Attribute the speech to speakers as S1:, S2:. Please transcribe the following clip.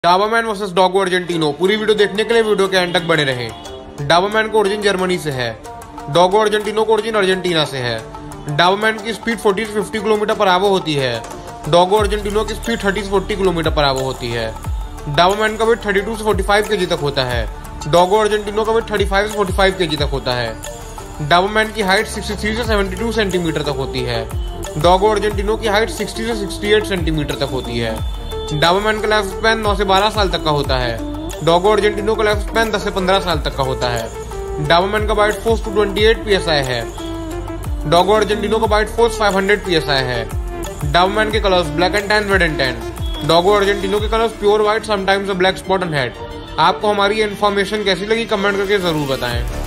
S1: Doberman versus Dogo Argentino. पूरी video देखने के लिए वीडियो के एंड तक बने रहें। डाबरमैन को ओरिजिन जर्मनी से है, डॉगो अर्जेंटिनो को ओरिजिन अर्जेंटीना से है। डाबरमैन की स्पीड 40 से 50 किलोमीटर पर आवर होती है। डॉगो अर्जेंटिनो की स्पीड 30 से 40 किलोमीटर पर आवर होती है। डाबरमैन का वेट 32 से 45 केजी तक होता है। डॉगो अर्जेंटिनो का वेट 35 से 45 केजी तक होता है। डाबरमैन की हाइट 63 से 72 सेंटीमीटर तक होती है। डॉगो अर्जेंटिनो की हाइट 60 से 68 सेंटीमीटर तक होती है। डाबरमैन का लाइफ स्पैन 9 से 12 साल तक का होता है। डॉगो अर्जेंटिनो का लाइफ स्पैन 10 से 15 साल तक का होता है। डाबरमैन का बाइट फोर्स 228 psi है। डॉगो अर्जेंटिनो का बाइट फोर्स 500 psi है। डाबरमैन के colours black and tan, red and tan. Dogo Argentino के colours pure white, sometimes a black spot and head. आपको हमारी ये इन्फॉर्मेशन कैसी लगी कमेंट करके जरूर बताएं।